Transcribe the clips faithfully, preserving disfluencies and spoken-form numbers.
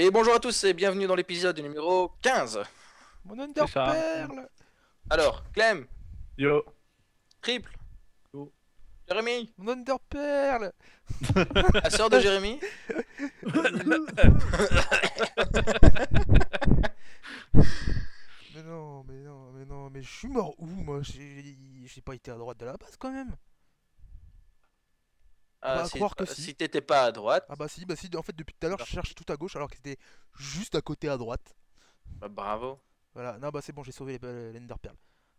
Et bonjour à tous et bienvenue dans l'épisode numéro quinze. Mon C'est ça. Underperle. Alors, Clem, Yo. Triple, Yo. Jérémy, Mon Underperle. la sœur de Jérémy. Mais non, mais non, mais non, mais je suis mort où moi? J'ai j'ai pas été à droite de la base quand même. Ah, Bah, à si croire que si. si t'étais pas à droite, Ah bah si, bah si, en fait depuis tout à l'heure je cherche tout à gauche alors que c'était juste à côté à droite. bah bravo. Voilà, non bah c'est bon, j'ai sauvé les- l'Enderperle.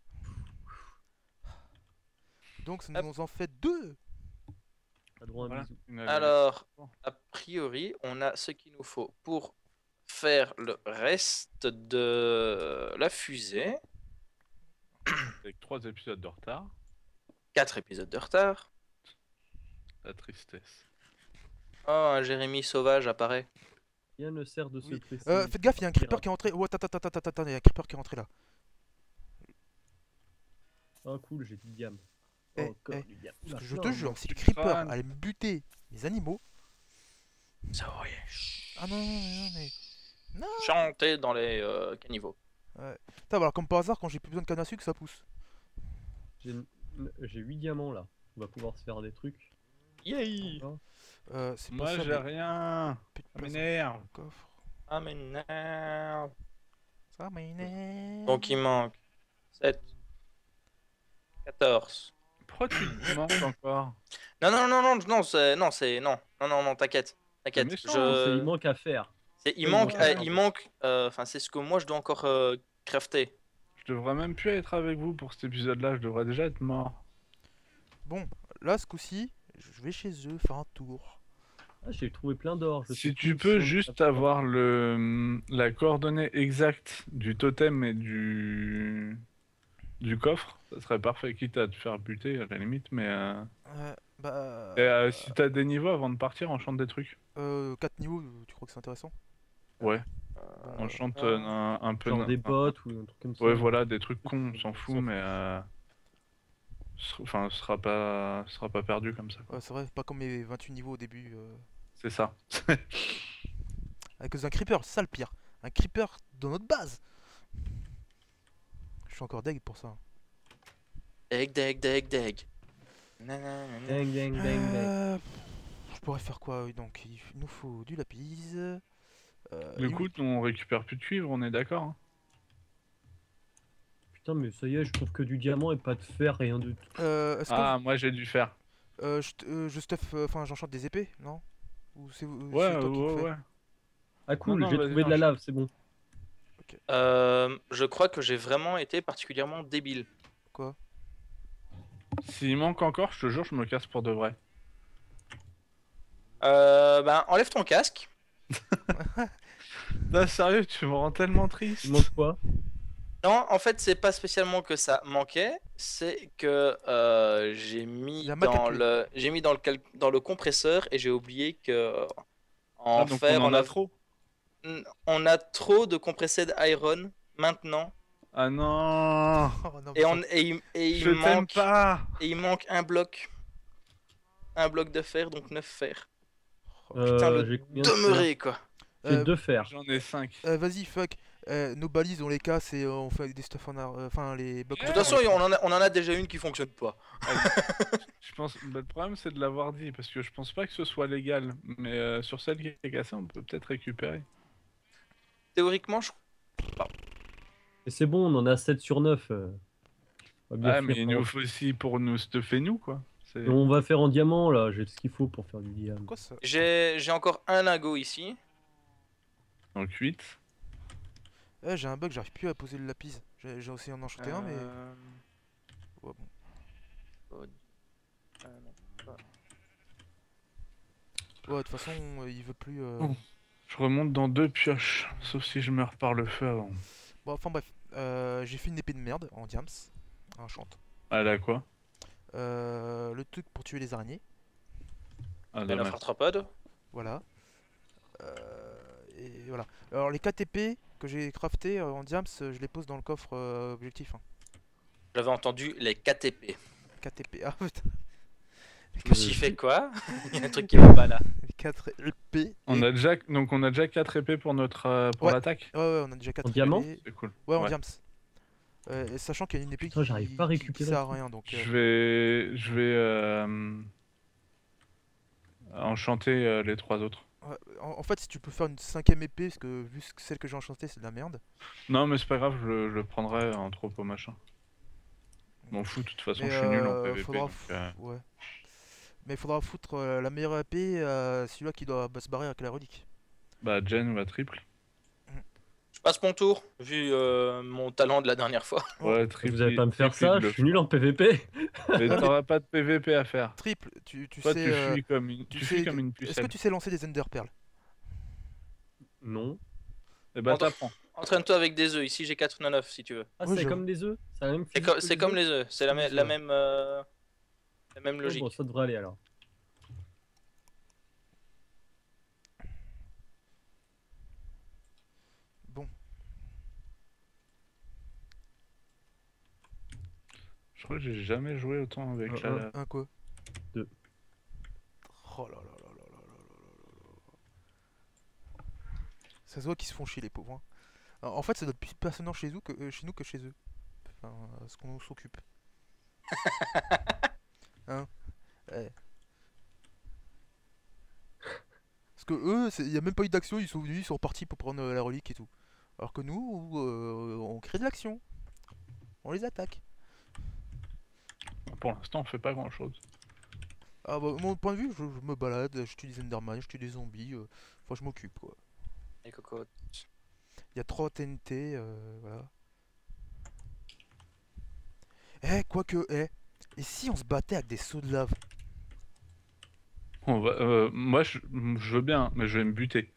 Donc ça Hop. nous en fait deux. T'as droit à un Voilà. bisou. Une- Alors, a priori, on a ce qu'il nous faut pour faire le reste de la fusée. Avec trois épisodes de retard. Quatre épisodes de retard. La tristesse. Oh, un Jérémy sauvage apparaît. Rien ne sert de se Oui. presser. Euh, faites gaffe, il y a un creeper qui est rentré. Oh attends, attends, attends, attends, attends, il y a un creeper qui est rentré là. Ah cool, j'ai du diam. Eh, Encore eh, du diam. Parce que Ah, je non, te non. jure, si le tu creeper crânes. allait me buter les animaux. Ça va, ouais. Chut. Ah non, non, non, mais. Non. Chanter dans les euh, caniveaux. Putain, voilà, comme par hasard, quand j'ai plus besoin de canne à sucre, ça pousse. J'ai j'ai huit diamants là. On va pouvoir se faire des trucs. Yay! Encore. Euh, c'est pas Moi ça, j'ai mais rien. plus de Ça place m'énerve. dans le coffre. Ah mais non. Ça m'énerve. Donc il manque sept, quatorze. Pourquoi tu te manques encore? Non, non, non, non, non, c'est, non, c'est, non, non, non, non, t'inquiète, t'inquiète. méchant, C'est- Je, Il manque à faire. c'est- il Ouais, manque, ouais, euh, ouais. il manque, euh, enfin, c'est ce que moi je dois encore euh, crafter. Je devrais même plus être avec vous pour cet épisode-là. Je devrais déjà être mort. Bon, là, ce coup-ci, je vais chez eux faire un tour. Ah, j'ai trouvé plein d'or. je sais Si tu plus peux si on- juste avoir le la coordonnée exacte du totem et du du coffre, ça serait parfait. Quitte à te faire buter à la limite, mais euh... Ouais, bah. et, euh, si t'as des niveaux avant de partir, enchante des trucs. Euh, quatre niveaux, tu crois que c'est intéressant? Ouais, Bon, enchante ah. euh, un, un peu. Genre un- des un- bottes ou un truc comme ça. Ouais, voilà, des trucs cons, on s'en On fout, s'en mais euh... ce- enfin, ce sera pas, ce sera pas perdu comme ça, quoi. ouais, c'est vrai, pas comme mes vingt-huit niveaux au début. euh, C'est ça. À cause d'un creeper, c'est ça le pire. Un creeper dans notre base. Je suis encore deg pour ça. Deg, deg, deg, deg. Nanana. Dang, dang, dang, dang. Euh, Je pourrais faire quoi? Oui, donc il nous faut du lapis. euh, Du il- coup, on récupère plus de cuivre, on est d'accord, hein. Putain, mais ça y est, je trouve que du diamant et pas de fer, rien de tout. euh, Est-ce que Ah, moi j'ai dû faire. euh, je, euh, je stuff, euh, enfin j'enchante des épées, non? Ou c'est vous- Ouais, c'est toi qui le ouais, fais? ouais. Ah cool, non, j'ai vas-y, trouvé de la enchaîne. lave, c'est bon. Euh, je crois que j'ai vraiment été particulièrement débile. Quoi? S'il manque encore, je te jure, je me casse pour de vrai. Euh, ben, enlève ton casque. Là, sérieux, tu me rends tellement triste. Il manque quoi? Non, en fait, c'est pas spécialement que ça manquait, c'est que euh, j'ai mis La Mac à dans clé. le, j'ai mis dans le cal- dans le compresseur et j'ai oublié que en Ah, donc fer, on en a a trop. on a trop de compressed iron maintenant Ah non. Oh, non, et, mais on, ça- et, il- et il Je t'aime manque pas. et il manque un bloc, un bloc de fer, donc neuf fer. Euh, Putain, le j'ai combien de fer? demeuré quoi. J'ai Euh, deux fers. J'en ai cinq. euh, Vas-y, fuck. Euh, nos balises, on les casse et euh, on fait des stuff en ar- euh, enfin les blocs. De toute façon, on en a, on en a déjà une qui fonctionne pas. Je pense. Bah, le problème, c'est de l'avoir dit parce que je pense pas que ce soit légal. Mais euh, sur celle qui est cassée, on peut peut-être récupérer. Théoriquement, je... Et c'est bon, on en a sept sur neuf. euh. On va bien Ah, mais finir il par- nous faut aussi pour nous stuffer nous, quoi. C'est- Et on va faire en diamant là, j'ai ce qu'il faut pour faire du diamant. Quoi ça? j'ai j'ai encore un lingot ici. Donc huit. Eh, j'ai un bug, j'arrive plus à poser le lapis. J'ai j'ai essayé d'en enchanter un, mais. Euh, Ouais, bon. oh, euh, non, pas- Ouais, de toute façon, euh, il veut plus. euh, Oh. Je remonte dans deux pioches. Sauf si je meurs par le feu avant. Bon, enfin bref. Euh, j'ai fait une épée de merde en diams. Un chante. Ah là quoi? Euh, le truc pour tuer les araignées. Ah Un dommage. arthropode. Voilà. Euh, et voilà. Alors les K T P que j'ai crafté euh, en diams, euh, je les pose dans le coffre euh, objectif. Hein. J'avais entendu les K T P. K T P. Ah putain. Je me suis fait quoi? Il y a un truc qui va pas là. Les quatre épées. On et- a déjà, donc on a déjà quatre épées pour notre euh, pour Ouais. l'attaque. Ouais, ouais, on a déjà quatre diamant épées. C'est cool. Ouais, en diams. Euh, et sachant qu'il y a une épée Putain, qui, j'arrive pas à qui- qui récupérer sert le à truc. rien, donc... euh, Je vais, je vais euh, enchanter euh, les trois autres. ouais, en, en fait, si tu peux faire une cinquième épée, parce que vu que celle que j'ai enchantée, c'est de la merde. Non, mais c'est pas grave, je, le- je le prendrai en tropo machin. M'en fous, de toute façon, Mais je suis nul en euh, P V P. faudra donc, fou- euh, ouais. Mais il faudra foutre euh, la meilleure épée à celui-là qui doit bah, se barrer avec la relique. Bah, Jen va triple. Je passe mon tour, vu euh, mon talent de la dernière fois. Ouais, triple. Vous allez pas me faire triple, il ça, le je suis nul en P V P. Mais mais- t'auras pas de P V P à faire. Triple, tu, tu Toi, sais... tu euh, fuis comme une, tu tu sais- fuis comme une Est-ce que pucelle. tu sais lancer des Ender Pearls? Non. Et bah, Entre- t'apprends. Entraîne-toi avec des œufs, ici j'ai quatre-vingt-neuf si tu veux. Ah, Oui, c'est je- comme les œufs. C'est la même C'est physique co- que c'est les comme œufs les œufs, c'est la, Comme les mê- la œufs. même, euh, la même Oh, logique. bon, ça devrait aller alors. Bon, Je crois que j'ai jamais joué autant avec Un, la un. lave. un quoi? Deux. Oh là là là là là là là là là. Ça se voit qu'ils se font chier les pauvres. hein. Alors, en fait, c'est notre plus passionnant chez nous que, euh, chez nous que chez eux. Enfin, euh, ce qu'on s'occupe. Hein? Ouais. Parce que eux, il n'y a même pas eu d'action, ils sont venus, ils sont repartis pour prendre euh, la relique et tout. Alors que nous, euh, on crée de l'action. On les attaque. Pour l'instant, on fait pas grand chose. Ah bah, mon point de vue, je, je me balade, je tue des Enderman, je tue des zombies, euh, enfin je m'occupe quoi. Les cocottes. Il y a trois T N T, euh, voilà. Eh, quoique, eh, et si on se battait avec des sauts de lave? On va, euh, moi, je, je veux bien, mais je vais me buter.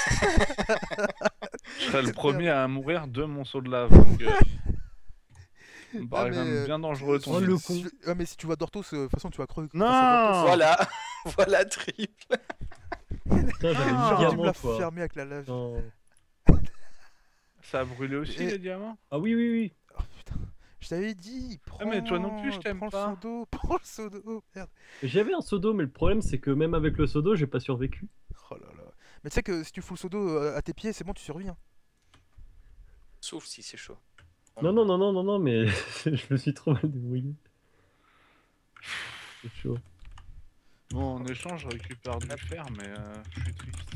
Je serai le premier à mourir de mon saut de lave. Donc, euh, ça me paraît Ah, mais, quand même euh, bien dangereux ton Oh, deal. le si- con. Ah mais si tu vas Dortos, euh, de toute façon tu vas crever. Non. face à Dortos. Voilà, voilà triple. Putain, j'avais Ah, Tu le me diamant l'as quoi. fermé avec la lave. Non. Ça a brûlé aussi Et- les diamants? Ah oui, oui, oui. Oh putain, je t'avais dit, prends, mais toi non plus, je t'aime prends pas. le seau d'eau, prends le seau d'eau, merde. J'avais un seau d'eau, mais le problème c'est que même avec le seau d'eau, j'ai pas survécu. Oh là là. Mais tu sais que si tu fous le seau d'eau euh, à tes pieds, c'est bon, tu survis. Sauf si c'est chaud. Non, non, non, non, non, non, mais je me suis trop mal débrouillé. C'est chaud. Bon, en échange, je récupère du fer, mais euh, je suis triste.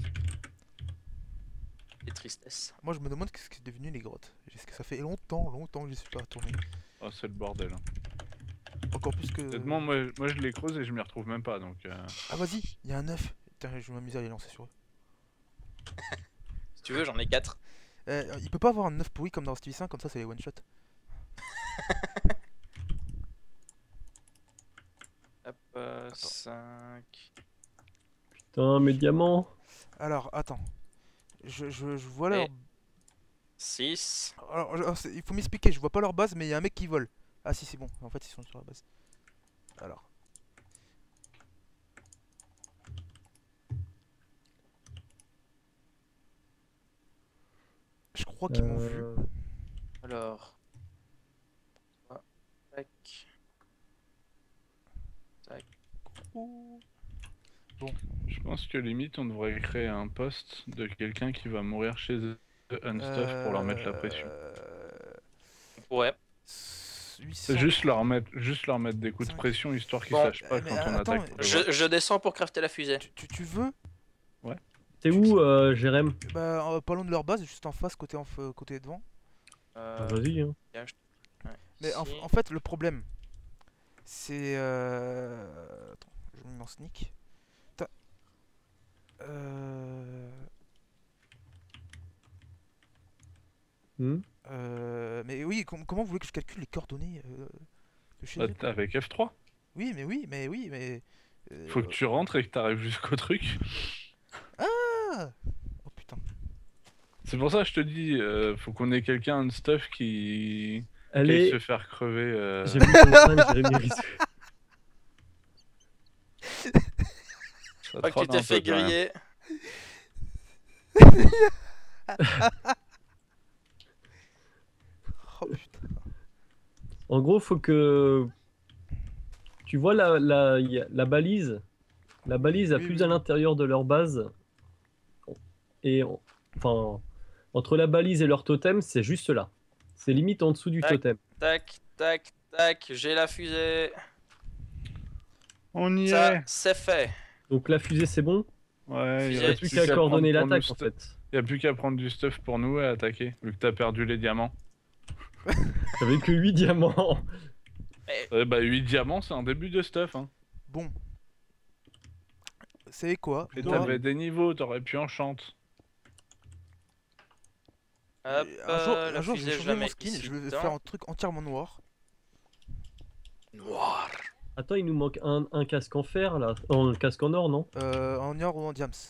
Les tristesses. Moi je me demande ce qu'est devenu les grottes. Est-ce que ça fait longtemps, longtemps que je suis pas retourné. Oh, c'est le bordel. hein. Encore plus que... Honnêtement, moi, moi je les creuse et je m'y retrouve même pas, donc... euh, Ah vas-y, il y a un œuf. Putain, je vais m'amuser à les lancer sur eux. Si tu veux, j'en ai quatre. Euh, il peut pas avoir un œuf pourri comme dans Stevie cinq, comme ça c'est les one shot. Hop, euh, cinq. Putain, mes diamants. Alors, attends. Je, je, je vois leur... Et- six. Alors, je- alors, c'est- il faut m'expliquer, je vois pas leur base, mais il y a un mec qui vole. Ah si, c'est bon, en fait ils sont sur la base. Alors. Je crois qu'ils m'ont vu. Euh, Alors. Ah, tac. Tac. Ouh. Je pense que limite, on devrait créer un poste de quelqu'un qui va mourir chez eux, Unstuff, pour leur mettre la pression. Euh, Ouais. huit cents. C'est juste leur mettre, juste leur mettre des coups de cinq. pression, histoire qu'ils Bon, sachent pas euh, mais quand on attends, attaque. pour le Je, voir. je descends pour crafter la fusée. Tu, tu, tu veux T'es où, euh, Jérém? Bah, euh, pas loin de leur base, juste en face, côté, en f- côté devant. Euh, Ah, Vas-y, hein. ouais, Mais en, ici. en fait, le problème, c'est. Euh... Attends, je me mets en sneak. Putain. Euh... Hmm. euh, Mais oui, com- comment vous voulez que je calcule les coordonnées euh, de chez Bah, eux? t'es avec F trois. Oui, mais oui, mais oui, mais. euh, Faut que tu rentres et que t'arrives jusqu'au truc. Ah oh putain. C'est pour ça que je te dis, euh, faut qu'on ait quelqu'un Unstuff qui... qui Elle aille est. se faire crever. euh, J'ai vu ton fan, Jérémy Rissou. ça Je crois que troll tu t'es un fait peu, quand même. griller. Oh putain. En gros, faut que. Tu vois la, la, y a- la balise La balise a Oui, plus oui, à oui. l'intérieur de leur base. Et on- enfin, entre la balise et leur totem, c'est juste là. C'est limite en dessous du Tac. totem. Tac, tac, tac, j'ai la fusée. On y Ça, est. c'est fait. Donc la fusée, c'est bon. Ouais, il Fusée, Il n'y a reste plus plus qu'à qu'à coordonner prendre pour nous l'attaque en stu- fait. y a plus qu'à prendre du stuff pour nous et attaquer, vu que t'as perdu les diamants. J'avais que huit diamants. Mais Ouais, bah huit diamants, c'est un début de stuff, hein. Bon. Vous savez quoi? Et Putain, Moi, t'avais des niveaux, t'aurais pu enchante. hop, euh, un jour, euh, un la jour je vais fusée, je la changer mon mets skin, ici je vais dedans. faire un truc entièrement noir. Noir. Attends, il nous manque un, un casque en fer là. Un casque en or, non? Euh, en or ou en diams.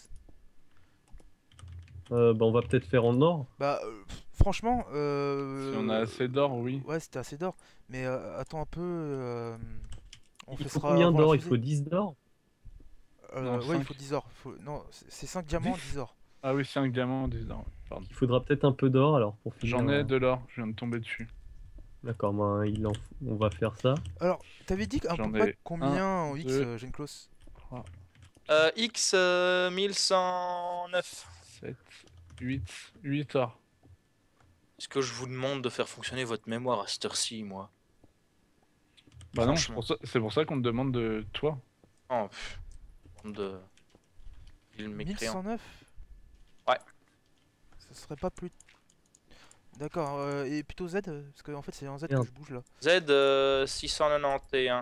Euh, bah, on va peut-être faire en or. Bah, euh, pff, franchement, euh... Si on a assez d'or, oui. Ouais, c'était assez d'or. Mais euh, attends un peu. euh, On Il fait faut sera combien avant la d'or? Il fusée. faut dix d'or? Euh, Non, ouais, il cinq. faut dix or. Faut... Non, c'est c'est cinq diamants, dix. dix or. Ah oui, cinq diamants, dix d'or. Pardon. Il faudra peut-être un peu d'or alors pour finir. J'en ai euh, de l'or, je viens de tomber dessus. D'accord, bah, il en... on va faire ça. Alors, t'avais dit à peu J'en près ai combien un, en X, deux. euh, Genclos? Euh, X euh, mille cent neuf. sept, huit, huit or. Est-ce que je vous demande de faire fonctionner votre mémoire à cette heure-ci, moi? Bah non, c'est Franchement. pour ça, c'est pour ça qu'on te demande de toi. Oh, pff, bande de... Il mille cent neuf? Ouais. Ça serait pas plus. D'accord, euh, et plutôt Z? euh, Parce que en fait, c'est en Z Merde. que je bouge là. Z euh, six cent quatre-vingt-onze.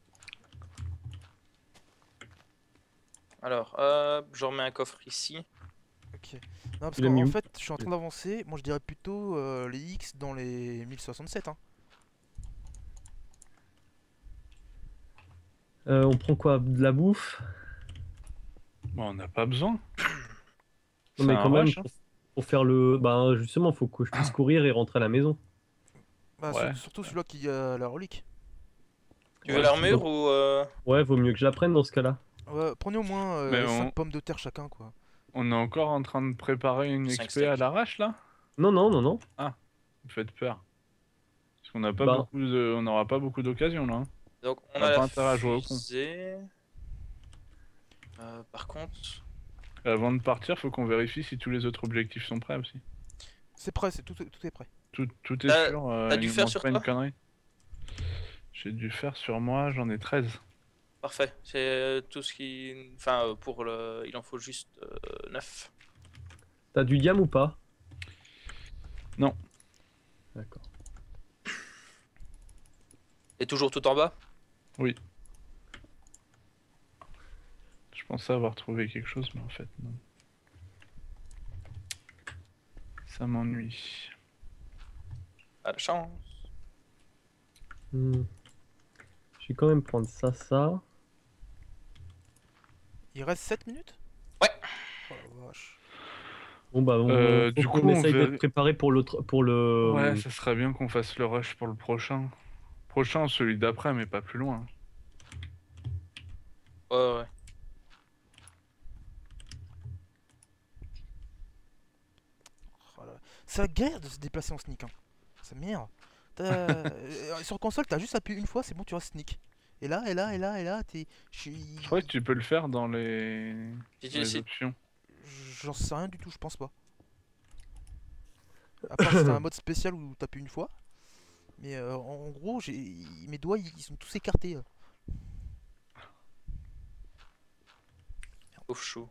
Alors, hop, je remets un coffre ici. Ok. Non, parce Il a mis qu'en où? fait, je suis en train d'avancer. Moi, je dirais plutôt euh, les X dans les mille soixante-sept. Hein. Euh, on prend quoi? De la bouffe? Bon, on n'a pas besoin. Non, C'est mais un quand même, rush, hein. pour, pour faire le. Bah, justement, faut que je puisse courir et rentrer à la maison. Bah, Ouais. sur- surtout celui-là qui a la relique. Tu veux Ouais, l'armure donc- ou... euh, Ouais, vaut mieux que je la prenne dans ce cas-là. Ouais, prenez au moins Mais cinq on- pommes de terre chacun, quoi. On est encore en train de préparer une Cinq X P à stacks. l'arrache là. Non, non, non, non. Vous faites peur. Parce qu'on n'a pas Bah. beaucoup de... on n'aura pas beaucoup d'occasions là. hein. Donc, on On a a pas la intérêt à jouer au con. fusée. Euh, par contre... Et avant de partir, faut qu'on vérifie si tous les autres objectifs sont prêts aussi. C'est prêt, c'est tout, tout est prêt. Tout, tout est T'as- sûr. euh, t'as il du nous fer manque sur pas une toi connerie. J'ai du fer sur moi, j'en ai treize. Parfait. C'est euh, tout ce qui... Enfin, euh, pour le... Il en faut juste euh, neuf. T'as du diam ou pas? Non. D'accord. Et toujours tout en bas? Je pensais avoir trouvé quelque chose, mais en fait non. Ça m'ennuie. Pas de chance. Hmm. Je vais quand même prendre ça, ça. Il reste sept minutes? Ouais. Oh la vache. Bon bah on, Euh, faut du qu'on coup, on essaye verra- d'être préparé pour l'autre, pour le. Ouais, ça serait bien qu'on fasse le rush pour le prochain. Prochain, celui d'après, mais pas plus loin. Ouais, ouais. Oh là là. C'est la galère de se déplacer en sneak. Hein. Ça m'énerve. T'as- euh, Sur console, t'as juste appuyé une fois, c'est bon, tu restes sneak. Et là, et là, et là, et là, t'es. Je suis. Je crois que tu peux le faire dans les, Si dans tu- les si- options. J'en sais rien du tout, je pense pas. À part si c'est un mode spécial où t'appuies une fois. Mais euh, en en gros, j'ai mes doigts ils ils sont tous écartés. là. Ouf chou.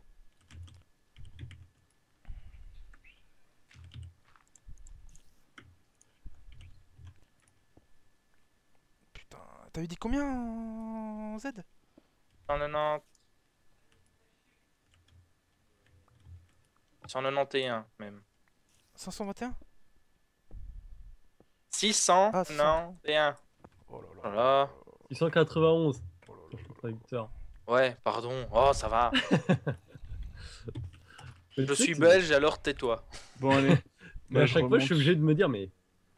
Putain, t'avais dit combien en Z? cent quatre-vingt-dix. cent quatre-vingt-onze même. cinq cent vingt et un? six cent Ah, quatre-vingt-onze. Oh là Oh là. six cent quatre-vingt-onze. Oh là là là là. Traducteur. Ouais, pardon. Oh, ça va. Mais Je tu sais suis que- belge, alors tais-toi. Bon, allez. Mais Bah, à je chaque fois, je suis remonte. obligé de me dire, mais.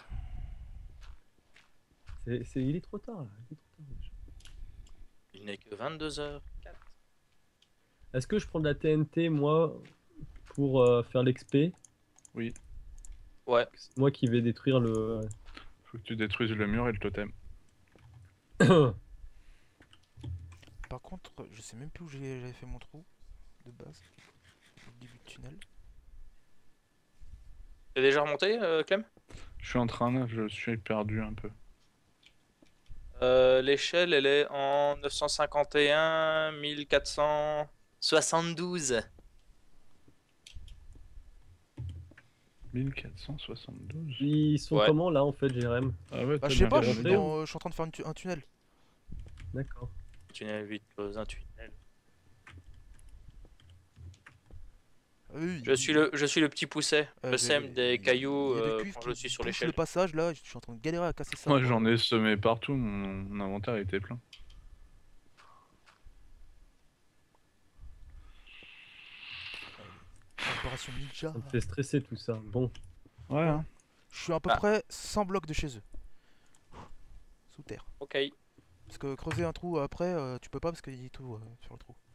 C'est, c'est- Il est trop tard là. il est trop tard, déjà. Il n'est que vingt-deux heures quatre. Est-ce que je prends de la T N T, moi, pour euh, faire l'X P? Ouais. C'est moi qui vais détruire le. Faut que tu détruises le mur et le totem. Par par contre, je sais même plus où j'ai- j'avais fait mon trou de base. Au début de tunnel. T'es déjà remonté, euh, Clem? Je suis en train de, je suis perdu un peu. Euh, L'échelle, elle est en neuf cent cinquante et un mille quatre cent soixante-douze. mille quatre cent soixante-douze. Ils sont Ouais. comment là en fait, Jérém? Ah ouais, Bah, t'as je sais bien pas, je raison. suis, rentré, dans- je suis en train de faire une tu- un tunnel. D'accord. Tunnel vite, close un tunnel. Ah oui, Je suis le, je suis le petit pousset. euh, Je sème mais- des cailloux il y a des euh, cuivres quand qui je suis sur bouchent l'échelle. le passage là, je suis en train de galérer à casser ça. Moi quoi. j'en ai semé partout, mon, mon inventaire était plein. Opération Ninja. Ça me fait stresser tout ça. Bon, Ouais, hein. Je suis à peu Ah. près cent blocs de chez eux. Sous terre. Ok. Parce que creuser un trou après, euh, tu peux pas parce qu'il y a tout euh, sur le trou.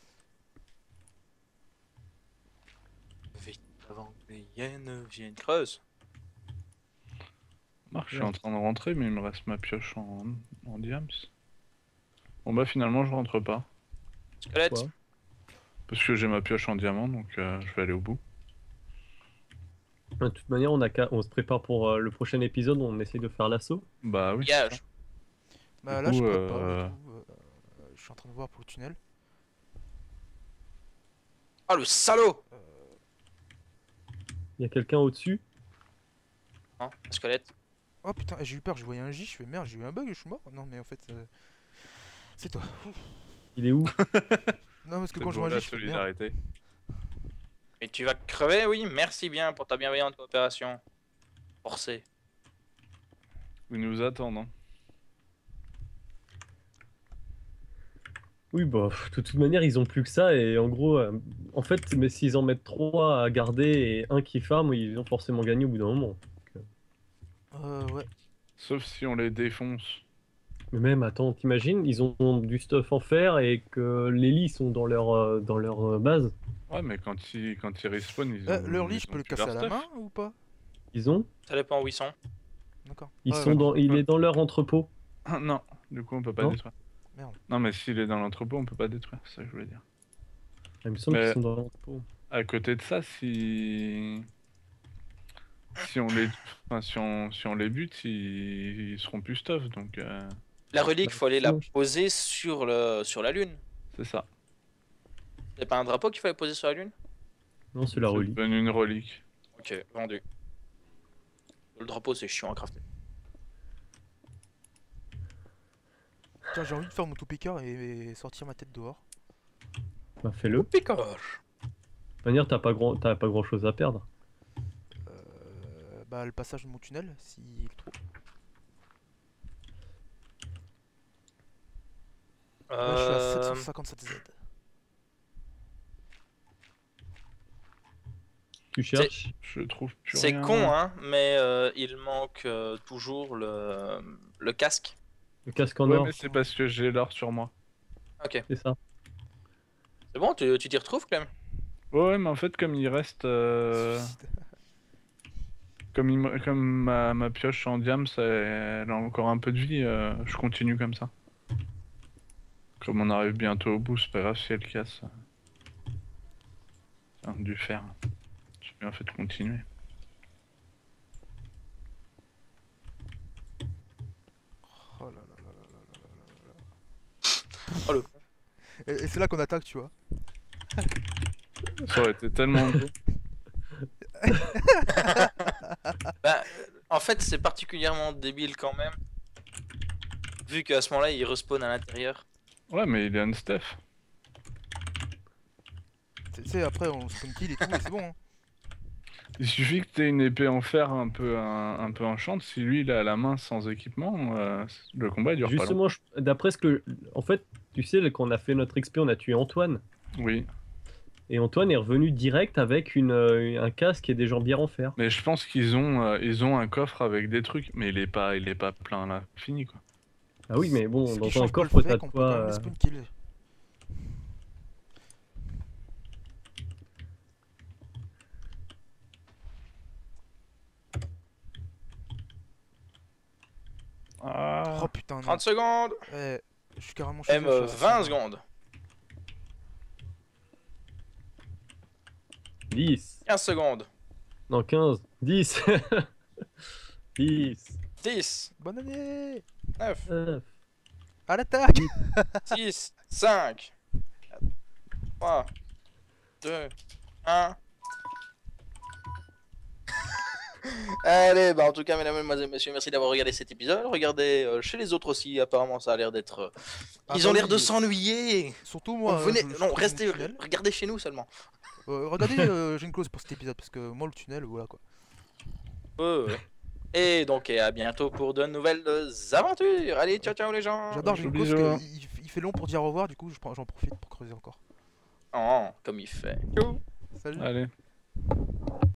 Vite avant que les hyènes viennent creuse. Marc, je suis en train de rentrer, mais il me reste ma pioche en, en diams. Bon bah finalement je rentre pas. Squelette. quoi. Parce que j'ai ma pioche en diamant, donc euh, je vais aller au bout. De toute manière, on, a qu'à- on se prépare pour euh, le prochain épisode, on essaye de faire l'assaut. Bah oui. c'est Gage. ça. Bah Du là, je coup, peux pas. euh, du coup, euh, euh, je suis en train de voir pour le tunnel. Ah, le salaud! Il y a quelqu'un au-dessus. Hein, squelette. Oh putain, j'ai eu peur, je voyais un J, je fais merde, j'ai eu un bug, je suis mort. Non, mais en fait, euh, c'est toi. Ouf. Il est où? Non, parce que C'est quand je beau, vois un la J, je fais merde. solidarité. Et tu vas crever, oui? Merci bien pour ta bienveillante coopération. Forcé. Ils nous attendent. Hein. Oui, bah, pff, de toute manière, ils ont plus que ça. Et en gros, euh, en fait, mais s'ils en mettent trois à garder et un qui farm, ils ont forcément gagné au bout d'un moment. Euh, ouais. Sauf si on les défonce. Mais même, attends, t'imagines, ils ont du stuff en fer et que les lits sont dans leur, euh, dans leur euh, base. Ouais, mais quand ils, quand ils respawn, ils ont. Euh, leur lit, ils je ont peux le plus casser à leur la stuff. main ou pas? Ils ont, Ça dépend où ils sont. D'accord. ils Ouais, sont ouais. dans, il est dans leur entrepôt. Ah, non, du coup on peut pas Non détruire. Merde. Non, mais s'il est dans l'entrepôt, on peut pas détruire, c'est ça que je voulais dire. Il me semble Mais- qu'ils sont dans l'entrepôt. À côté de ça, si. Si on les, enfin, si on, si on les bute, ils, ils seront plus stuff, donc euh, La relique, Bah, faut aller la sinon, je- poser sur, le, sur la lune. c'est ça. C'est pas un drapeau qu'il fallait poser sur la lune? Non, c'est la C'est relique. devenu une relique. Ok, vendu. Le drapeau, c'est chiant à crafter. Tiens, j'ai envie de faire mon toupicard et, et sortir ma tête dehors. Bah, fais-le. De Picard. toute manière, t'as pas grand, t'as pas grand chose à perdre. Euh, bah, le passage de mon tunnel, s'il trouve. Là, je suis à Euh, sept cent cinquante-sept Z. Tu cherches. Je trouve plus C'est rien. con, hein, mais euh, il manque euh, toujours le, le casque. Le casque en Ouais, or, mais c'est parce que j'ai l'or sur moi. Ok. c'est ça. C'est bon, tu tu t'y retrouves, Clem? Ouais, ouais, mais en fait, comme il reste. euh, Comme, il me- comme ma, ma pioche en diams, elle, elle a encore un peu de vie, euh, je continue comme ça. Comme on arrive bientôt au bout, c'est pas grave si elle casse. Tiens, du fer. J'ai bien fait de continuer. Oh là là là là là là. Oh, le con. Et, et c'est là qu'on attaque, tu vois. Ça aurait été tellement beau. Bah, en fait, c'est particulièrement débile quand même. Vu qu'à ce moment-là, il respawn à l'intérieur. Ouais, mais il est un Steph. Tu sais, après, on spawn kill et tout, et c'est bon. Hein. Il suffit que t'aies une épée en fer un peu, un, un peu enchante. Si lui il a la main sans équipement, euh, le combat il dure pas longtemps. Justement, je- d'après ce que. En fait, tu sais, quand on a fait notre X P, on a tué Antoine. Oui, Et Antoine est revenu direct avec une, euh, un casque et des jambières en fer. mais je pense qu'ils ont, euh, ils ont un coffre avec des trucs, mais il est pas, il est pas plein là, fini quoi. Ah oui, mais bon, Ce qui dans un change pas le coffre, fait t'as de qu'on peut quoi. quand même les euh, spawn kill. Ah, Oh putain, non. trente secondes! Eh, Je suis carrément chez M eux, je suis à vingt cent. secondes. dix. quinze secondes. Non, quinze. dix. dix. dix. Bonne année. neuf. neuf. À l'attaque. six. cinq. trois. deux. un. Allez, bah en tout cas, mesdames, mesdemoiselles, messieurs, merci d'avoir regardé cet épisode. Regardez euh, chez les autres aussi, apparemment ça a l'air d'être... euh, Ah Ils bah ont l'air oui. de s'ennuyer. Surtout moi. Donc, venez... je- je Non, trouve restez, le tunnel. regardez chez nous seulement. Euh, regardez, euh, j'ai une clause pour cet épisode parce que moi le tunnel, voilà quoi. Ouais, ouais. Et donc, et à bientôt pour de nouvelles aventures. Allez, ciao, ciao les gens. J'adore, j'ai une bisous, clause bisous. qu'il il fait long pour dire au revoir, du coup je prends- j'en profite pour creuser encore. Oh, comme il fait. Ciao. Salut. Allez.